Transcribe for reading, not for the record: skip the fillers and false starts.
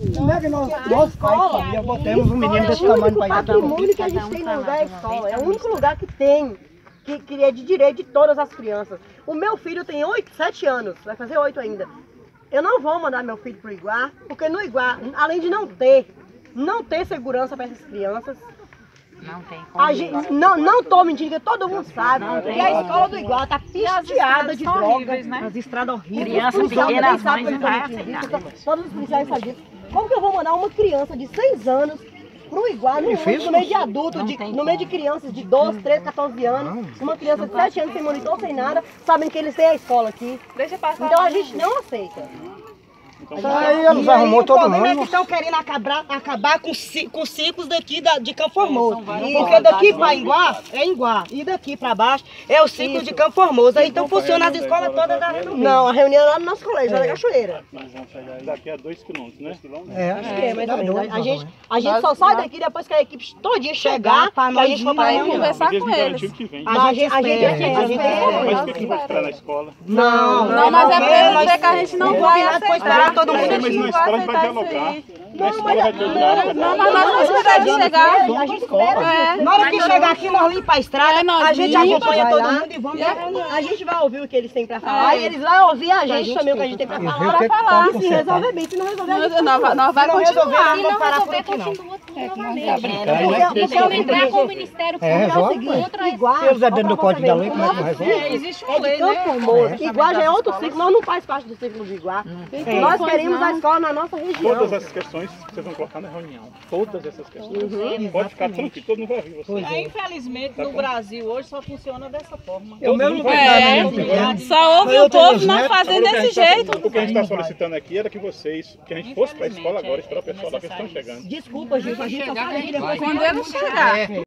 Como é que nós pais de família botamos um menino desse tamanho para ir até o patrimônio que a gente tem no lugar é a escola. É o único lugar que tem, que é de direito de todas as crianças. O meu filho tem 7 anos, vai fazer 8 ainda. Eu não vou mandar meu filho para o Iguá, porque no Iguá, além de não ter segurança para essas crianças, Não tem como. a gente, não tô mentindo, todo mundo sabe que a escola do Iguá tá pisteada de drogas, né? as estradas horríveis. Criança Os policiais pequena, também as sabem mães que eu vai tô mentindo aceitar. disso, todos os policiais sabem disso. Como que eu vou mandar uma criança de 6 anos pro Iguá, no meio de adulto, no meio de crianças de 12, 13, 14 anos, uma criança de 7 anos sem monitor, sem nada, sabem que eles têm a escola aqui. Deixa passar. Então a gente não aceita. Aí eles arrumou todo O problema é que mundo. estão querendo acabar com os ciclos daqui de Campo Formoso. Porque daqui para Iguá é Iguá. E daqui para baixo é o ciclo de Campo Formoso. Aí então funciona as escolas todas da região. Não, a reunião é lá no nosso colégio, lá na Cachoeira. Nós vamos chegar daqui a 2 quilômetros, né? Mais ou menos. A gente só sai daqui depois que a equipe todinha chegar para a gente for para a reunião. Conversar Eles com me eles. garantiram que vem. A gente Mas o que vai esperar na escola? Não, mas é pra eles ver que a gente não vai aceitar. todo mundo Mas na escola a gente vai dialogar. Na escola vai ter diálogo. Não, mas nós vamos esperar eles chegar. A gente espera. Na hora que chegar aqui, nós limpamos a estrada, a gente acompanha todo mundo e vamos pra reunião. A gente vai ouvir o que eles têm pra falar e eles vão ouvir a gente também o que a gente tem pra falar. E se resolver bem, se não resolver, a gente Nós vai resolver, continuar. nós vamos parar por aqui não. Se eu entrar com o Ministério Público, Igual, Se eles é dentro do Código da Lei, como é que não resolve? Existe uma é de lei, Campo né? Formoso. Iguá já é outro ciclo, nós não faz parte do ciclo de Iguá. Nós queremos a escola na nossa região. Todas essas questões vocês vão colocar na reunião. Todas essas questões. Pode ficar tranquilo, todo mundo vai ouvir vocês. Infelizmente, no Brasil hoje só funciona dessa forma. Eu mesmo não Só ouve o povo não fazendo desse jeito. O que a gente está solicitando aqui era que vocês, que a gente fosse para a escola agora, esperar o pessoal lá que estão chegando. Desculpa, gente, a gente só sabe que depois Quando eles chegar.